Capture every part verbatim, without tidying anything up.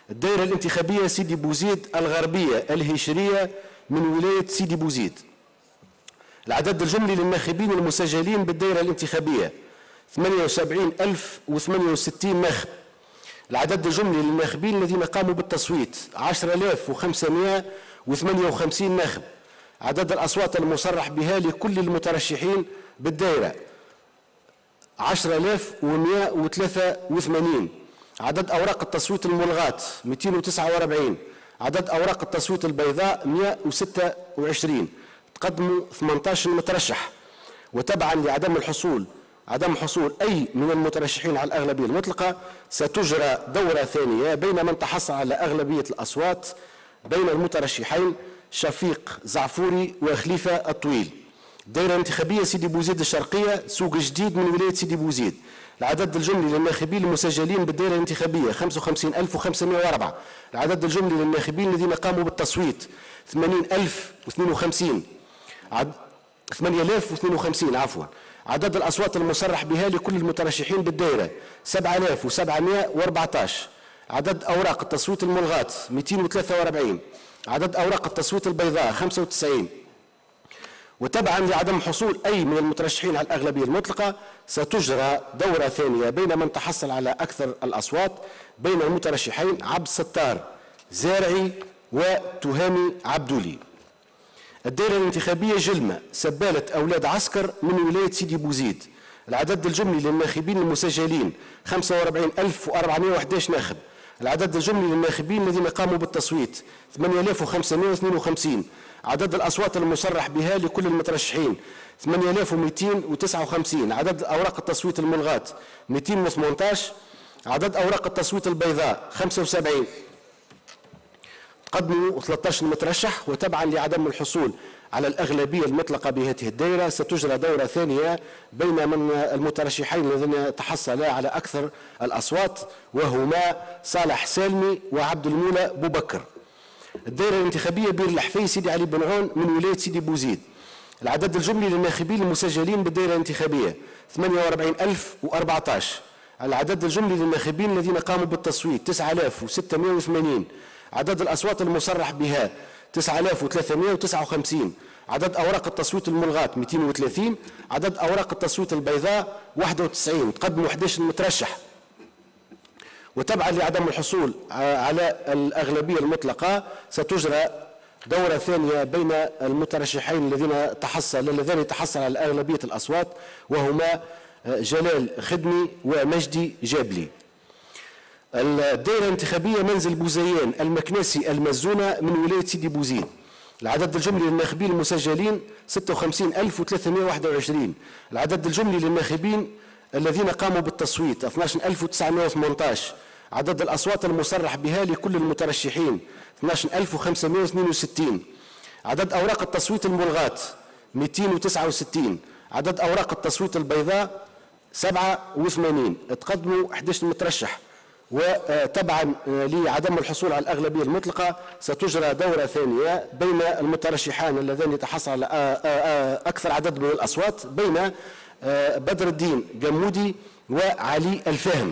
الدائرة الانتخابية سيدي بوزيد الغربية الهشرية من ولاية سيدي بوزيد. العدد الجملي للناخبين المسجلين بالدائرة الانتخابية ثمانية وسبعين ألف وثمانية وستين ناخب. العدد الجملي للناخبين الذين قاموا بالتصويت عشرة آلاف وخمسمائة وثمانية وخمسين ناخب. عدد الأصوات المصرح بها لكل المترشحين بالدائرة عشرة آلاف ومائة وثلاثة وثمانين. عدد أوراق التصويت الملغاة مئتين وتسعة وأربعين. عدد أوراق التصويت البيضاء مئة وستة وعشرين. تقدموا ثمانية عشر مترشح. وتبعا لعدم الحصول عدم حصول أي من المترشحين على الأغلبية المطلقة ستجرى دورة ثانية بين من تحصل على أغلبية الأصوات بين المترشحين شفيق زعفوري وخليفة الطويل. الدائرة الانتخابية سيدي بوزيد الشرقية سوق جديد من ولاية سيدي بوزيد. العدد الجملي للناخبين المسجلين بالدائرة الانتخابية خمسة وخمسين ألف وخمسمائة وأربعة. العدد الجملي للناخبين الذين قاموا بالتصويت ثمانين ألف واثنين وخمسين. عد... ثمانية آلاف واثنين وخمسين عفوا. عدد الأصوات المصرح بها لكل المترشحين بالدائرة سبعة آلاف وسبعمائة وأربعة عشر. عدد أوراق التصويت الملغاة مئتين وثلاثة وأربعين. عدد أوراق التصويت البيضاء خمسة وتسعين. وتبعا لعدم حصول أي من المترشحين على الأغلبية المطلقة ستجرى دورة ثانية بين من تحصل على أكثر الأصوات بين المترشحين عبد الستار زارعي وتهامي عبدولي. الدائرة الانتخابية جلمة سبالة أولاد عسكر من ولاية سيدي بوزيد. العدد الجملي للناخبين المسجلين خمسة وأربعين ألف وأربعمائة وأحد عشر ناخب. العدد الجملي للناخبين الذين قاموا بالتصويت ثمانية آلاف وخمسمائة واثنين وخمسين. عدد الأصوات المصرح بها لكل المترشحين ثمانية آلاف ومئتين وتسعة وخمسين. عدد أوراق التصويت الملغاة مئتين وثمانية عشر. عدد أوراق التصويت البيضاء خمسة وسبعين. قدموا ثلاثة عشر مترشح. وتبعا لعدم الحصول على الأغلبية المطلقة بهذه الدائرة ستجرى دورة ثانية بين من المترشحين الذين تحصلا على أكثر الأصوات وهما صالح سالمي وعبد المولى بوبكر. الدائرة الانتخابية بير الحفي سيدي علي بن عون من ولاية سيدي بوزيد. العدد الجملي للناخبين المسجلين بالدائرة الانتخابية ثمانية وأربعين ألف وأربعة عشر. العدد الجملي للناخبين الذين قاموا بالتصويت تسعة آلاف وستمائة وثمانين. عدد الأصوات المصرح بها تسعة آلاف وثلاثمائة وتسعة وخمسين. عدد أوراق التصويت الملغاة مئتين وثلاثين. عدد أوراق التصويت البيضاء واحد وتسعين. تقدموا أحد عشر مترشح. وتبعا لعدم الحصول على الأغلبية المطلقة ستجرى دورة ثانية بين المترشحين الذين تحصل اللذان تحصل على أغلبية الأصوات وهما جلال خدمي ومجدي جابلي. الدائرة الانتخابية منزل بوزيان المكناسي المزونة من ولاية سيدي بوزيد. العدد الجملي للناخبين المسجلين ستة وخمسين ألف وثلاثمائة وواحد وعشرين. العدد الجملي للناخبين الذين قاموا بالتصويت اثني عشر ألف وتسعمائة وثمانية عشر. عدد الأصوات المصرح بها لكل المترشحين اثني عشر ألف وخمسمائة واثنين وستين. عدد أوراق التصويت الملغاة مئتين وتسعة وستين. عدد أوراق التصويت البيضاء سبعة وثمانين. تقدموا أحد عشر مترشح. وتبعا لعدم الحصول على الأغلبية المطلقة ستجرى دورة ثانية بين المترشحان اللذان يتحصل على أكثر عدد من الأصوات بين بدر الدين جمودي وعلي الفاهم.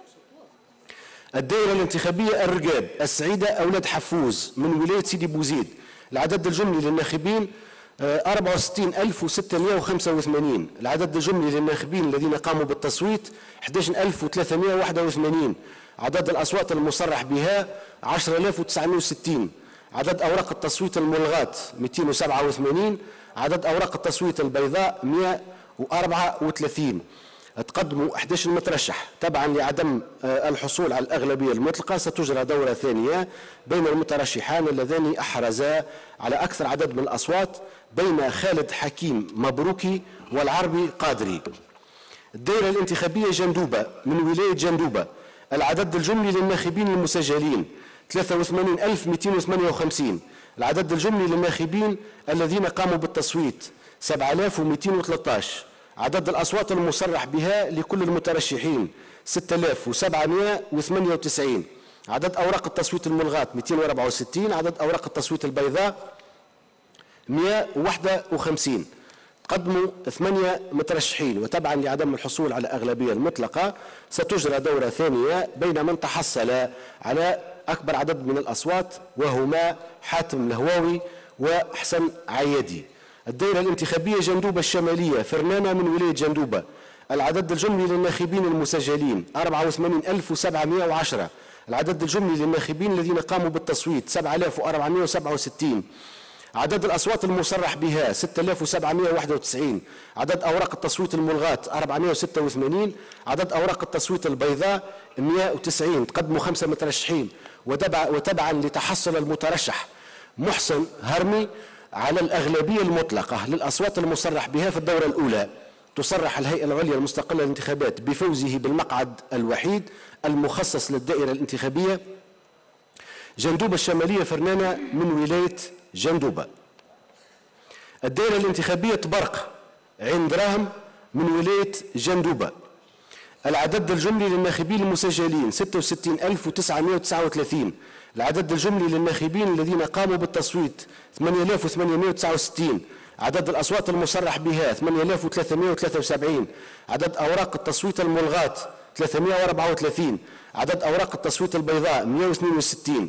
الدائرة الانتخابية الرقاب السعيدة أولاد حفوز من ولاية سيدي بوزيد. العدد الجملي للناخبين أربعة وستين ألف وستمائة وخمسة وثمانين. العدد الجملي للناخبين الذين قاموا بالتصويت أحد عشر ألف وثلاثمائة وواحد وثمانين. عدد الأصوات المصرح بها عشرة آلاف وتسعمائة وستين. عدد أوراق التصويت الملغاة مئتين وسبعة وثمانين. عدد أوراق التصويت البيضاء مئة وأربعة وثلاثين. تقدموا أحد عشر مترشح. تبعا لعدم الحصول على الأغلبية المطلقة ستجرى دورة ثانية بين المترشحان اللذان أحرزا على أكثر عدد من الأصوات بين خالد حكيم مبروكي والعربي قادري. الدائرة الانتخابية جندوبة من ولاية جندوبة. العدد الجملي للناخبين المسجلين ثلاثة وثمانين ألف ومئتين وثمانية وخمسين. العدد الجملي للناخبين الذين قاموا بالتصويت سبعة آلاف ومئتين وثلاثة عشر. عدد الأصوات المصرح بها لكل المترشحين ستة آلاف وسبعمائة وثمانية وتسعين. عدد أوراق التصويت الملغاة مئتين وأربعة وستين. عدد أوراق التصويت البيضاء مئة وواحد وخمسين. قدموا ثمانية مترشحين. وتبعا لعدم الحصول على الأغلبية المطلقة ستجرى دورة ثانية بين من تحصل على أكبر عدد من الأصوات وهما حاتم الهواوي وحسن عيادي. الدائرة الانتخابية جندوبة الشمالية فرنانة من ولاية جندوبة، العدد الجملي للناخبين المسجلين أربعة وثمانين ألف وسبعمائة وعشرة، العدد الجملي للناخبين الذين قاموا بالتصويت سبعة آلاف وأربعمائة وسبعة وستين، عدد الأصوات المصرح بها ستة آلاف وسبعمائة وواحد وتسعين، عدد أوراق التصويت الملغاة أربعمائة وستة وثمانين، عدد أوراق التصويت البيضاء مئة وتسعين. تقدموا خمسة مترشحين، وتبعا لتحصل المترشح محسن هرمي على الأغلبية المطلقة للأصوات المصرح بها في الدورة الأولى، تصرح الهيئة العليا المستقلة للانتخابات بفوزه بالمقعد الوحيد المخصص للدائرة الانتخابية جندوبة الشمالية فرنانة من ولاية جندوبة. الدائرة الانتخابية برق عين دراهم من ولاية جندوبة، العدد الجملي للناخبين المسجلين ستة وستين ألف وتسعمائة وتسعة وثلاثين، العدد الجملي للناخبين الذين قاموا بالتصويت ثمانية آلاف وثمانمائة وتسعة وستين، عدد الأصوات المصرح بها ثمانية آلاف وثلاثمائة وثلاثة وسبعين، عدد أوراق التصويت الملغاة ثلاثمائة وأربعة وثلاثين، عدد أوراق التصويت البيضاء مئة واثنين وستين.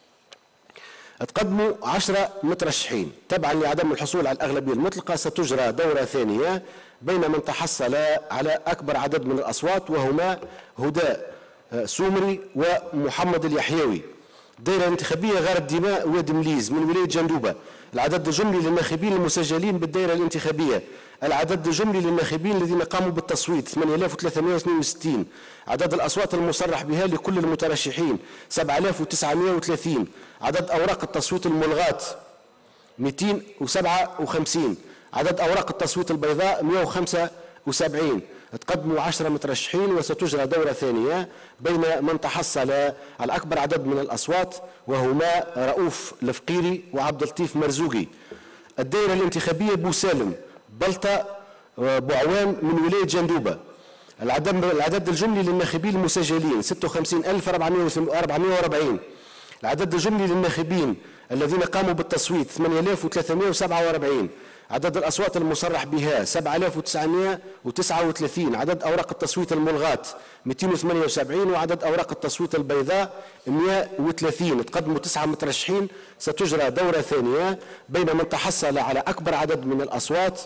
تقدموا عشرة مترشحين. تبعا لعدم الحصول على الأغلبية المطلقة ستجرى دورة ثانية بين من تحصل على أكبر عدد من الأصوات وهما هداء سومري ومحمد اليحيوي. الدائرة الانتخابية غار الدماء وادي مليز من ولاية جندوبة، العدد الجملي للناخبين المسجلين بالدائرة الانتخابية، العدد الجملي للناخبين الذين قاموا بالتصويت ثمانية آلاف وثلاثمائة واثنين وستين، عدد الأصوات المصرح بها لكل المترشحين سبعة آلاف وتسعمائة وثلاثين، عدد أوراق التصويت الملغاة مئتين وسبعة وخمسين، عدد أوراق التصويت البيضاء مئة وخمسة وسبعين. تقدموا عشرة مترشحين وستجرى دورة ثانية بين من تحصل على أكبر عدد من الأصوات وهما رؤوف الفقيري وعبد اللطيف مرزوقي. الدائرة الانتخابية بوسالم بلطة بوعوان من ولاية جندوبة، العدد العدد الجملي للناخبين المسجلين ستة وخمسين ألف وأربعمائة وأربعين، العدد الجملي للناخبين الذين قاموا بالتصويت ثمانية آلاف وثلاثمائة وسبعة وأربعين، عدد الأصوات المصرح بها سبعة آلاف وتسعمائة وتسعة وثلاثين، عدد أوراق التصويت الملغاة مئتين وثمانية وسبعين، وعدد أوراق التصويت البيضاء مئة وثلاثين. تقدموا تسعة مترشحين. ستجرى دورة ثانية بين من تحصل على أكبر عدد من الأصوات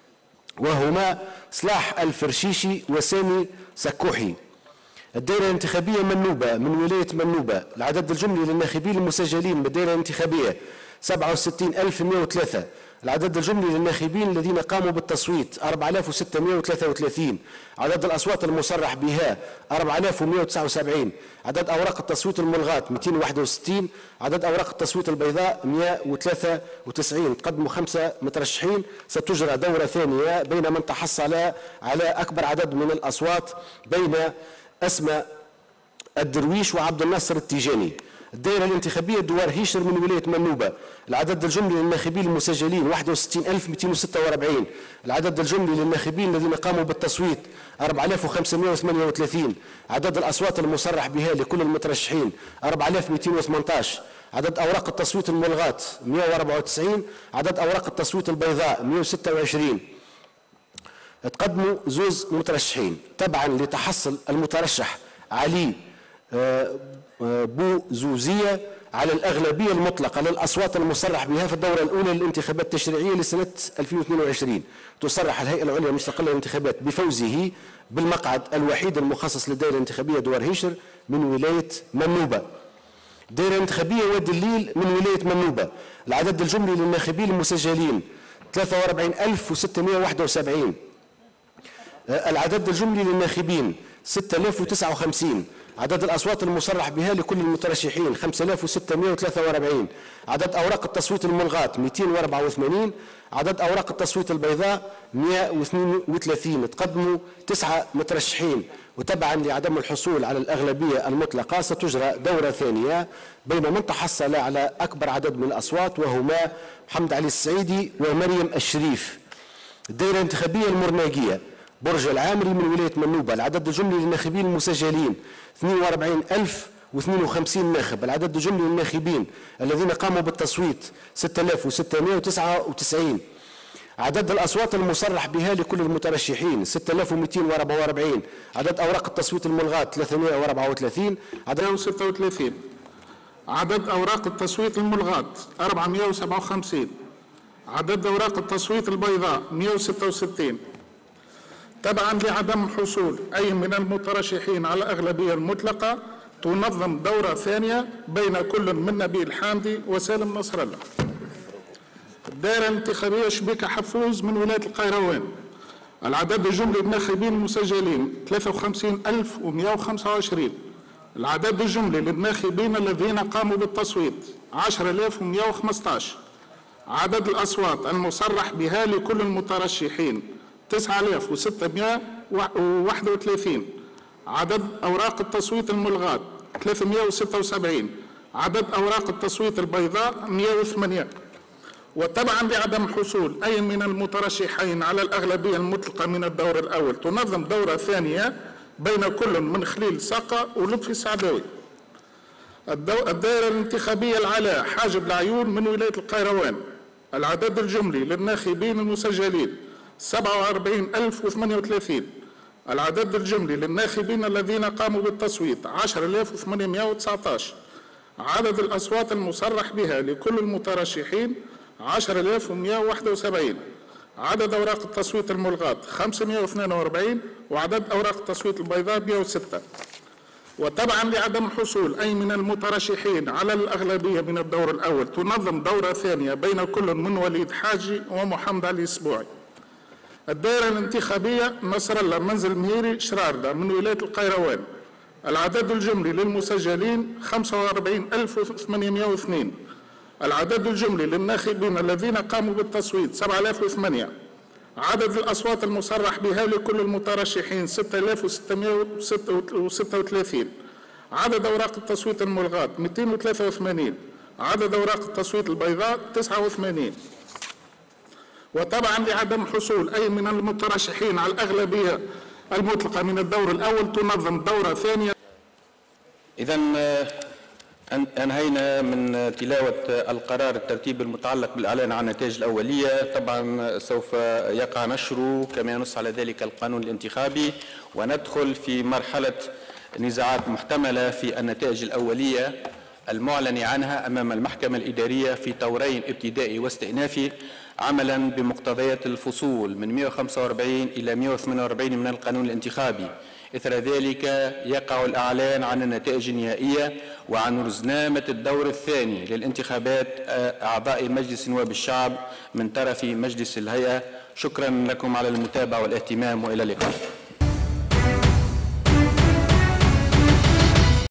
وهما صلاح الفرشيشي وسامي سكوحي. الدائرة الانتخابية منوبة من ولاية منوبة، العدد الجملي للناخبين المسجلين بالدائرة الانتخابية سبعة وستين ألف ومائة وثلاثة، العدد الجملي للناخبين الذين قاموا بالتصويت أربعة آلاف وستمائة وثلاثة وثلاثين، عدد الأصوات المصرح بها أربعة آلاف ومائة وتسعة وسبعين، عدد أوراق التصويت الملغاة مئتين وواحد وستين، عدد أوراق التصويت البيضاء مئة وثلاثة وتسعين. تقدموا خمسة مترشحين. ستجرى دورة ثانية بين من تحصل على أكبر عدد من الأصوات بين أسماء الدرويش وعبد الناصر التيجاني. الدائرة الانتخابية دوار هيشر من ولاية منوبة، العدد الجملي للناخبين المسجلين واحد وستين ألف ومئتين وستة وأربعين، العدد الجملي للناخبين الذين قاموا بالتصويت أربعة آلاف وخمسمائة وثمانية وثلاثين، عدد الأصوات المصرح بها لكل المترشحين أربعة آلاف ومئتين وثمانية عشر، عدد أوراق التصويت الملغاة مئة وأربعة وتسعين، عدد أوراق التصويت البيضاء مئة وستة وعشرين. تقدموا زوز مترشحين. تبعا لتحصل المترشح علي بو زوزية على الأغلبية المطلقة للأصوات المصرح بها في الدورة الأولى للانتخابات التشريعية لسنة ألفين واثنين وعشرين، تصرح الهيئة العليا المستقلة للانتخابات بفوزه بالمقعد الوحيد المخصص للدائرة الانتخابية دوار هيشر من ولاية منوبة. الدائرة الانتخابية وادي الليل من ولاية منوبة، العدد الجملي للناخبين المسجلين ثلاثة وأربعين ألف وستمائة وواحد وسبعين، العدد الجملي للناخبين ستة آلاف وتسعة وخمسين، عدد الأصوات المصرح بها لكل المترشحين خمسة آلاف وستمائة وثلاثة وأربعين، عدد أوراق التصويت الملغاة مئتين وأربعة وثمانين، عدد أوراق التصويت البيضاء مئة واثنين وثلاثين. تقدموا تسعة مترشحين. وتبعا لعدم الحصول على الأغلبية المطلقة ستجرى دورة ثانية بين من تحصل على أكبر عدد من الأصوات وهما محمد علي السعيدي ومريم الشريف. الدائرة الانتخابية المرناقية برج العامري من ولاية منوبة، العدد الجملي للناخبين المسجلين اثنين وأربعين ألف واثنين وخمسين ناخب، العدد الجملي للناخبين الذين قاموا بالتصويت ستة آلاف وستمائة وتسعة وتسعين، عدد الأصوات المصرح بها لكل المترشحين ستة آلاف ومئتين وأربعة وأربعين، عدد أوراق التصويت الملغاة ثلاثمائة وأربعة وثلاثين، عدد ستة وثلاثين. عدد أوراق التصويت الملغاة أربعمائة وسبعة وخمسين. عدد أوراق التصويت البيضاء مئة وستة وستين. تبعا لعدم حصول أي من المترشحين على الأغلبية المطلقة تنظم دورة ثانية بين كل من نبيل حامدي وسالم نصر الله. الدائرة الانتخابية شبيكة حفوز من ولاية القيروان. العدد الجملي للناخبين المسجلين ثلاثة وخمسين ألف ومئة وخمسة وعشرين. العدد الجملي للناخبين الذين قاموا بالتصويت عشرة آلاف ومئة وخمسة عشر. عدد الأصوات المصرح بها لكل المترشحين تسعة آلاف وستمائة وواحد وثلاثين. عدد أوراق التصويت الملغاة ثلاثمائة وستة وسبعين. عدد أوراق التصويت البيضاء مئة وثمانية. وتبعا لعدم حصول أي من المترشحين على الأغلبية المطلقة من الدور الأول تنظم دورة ثانية بين كل من خليل ساقة ولطفي السعداوي. الدائرة الانتخابية العلاء حاجب العيون من ولاية القيروان. العدد الجملي للناخبين المسجلين سبعة وأربعين ألف وثمانية وثلاثين. العدد الجملي للناخبين الذين قاموا بالتصويت عشرة آلاف وثمانمائة وتسعة عشر. عدد الأصوات المصرح بها لكل المترشحين عشرة آلاف ومئة وواحد وسبعين. عدد أوراق التصويت الملغاة خمسمائة واثنين وأربعين. وعدد أوراق التصويت البيضاء مئة وستة. وتبعا لعدم حصول أي من المترشحين على الأغلبية من الدور الأول تنظم دورة ثانية بين كل من وليد حاجي ومحمد علي السبوعي. الدائرة الانتخابية نصر الله منزل مهيري شراردة من ولاية القيروان. العدد الجملي للمسجلين خمسة وأربعين ألف وثمانمائة واثنين. العدد الجملي للناخبين الذين قاموا بالتصويت سبعة آلاف وثمانية. عدد الأصوات المصرح بها لكل المترشحين ستة آلاف وستمائة وستة وثلاثين. عدد أوراق التصويت الملغاة مئتين وثلاثة وثمانين. عدد أوراق التصويت البيضاء تسعة وثمانين. وطبعا لعدم حصول أي من المترشحين على الأغلبية المطلقة من الدور الأول تنظم دورة ثانية. إذن أنهينا من تلاوة القرار الترتيب المتعلق بالإعلان عن النتائج الأولية. طبعا سوف يقع نشره كما ينص على ذلك القانون الانتخابي، وندخل في مرحلة نزاعات محتملة في النتائج الأولية المعلن عنها أمام المحكمة الإدارية في طورين ابتدائي واستئنافي عملا بمقتضيات الفصول من مئة وخمسة وأربعين إلى مئة وثمانية وأربعين من القانون الانتخابي. إثر ذلك يقع الإعلان عن النتائج النهائية وعن رزنامة الدور الثاني للانتخابات أعضاء مجلس نواب الشعب من طرف مجلس الهيئة. شكرا لكم على المتابعة والاهتمام، وإلى اللقاء.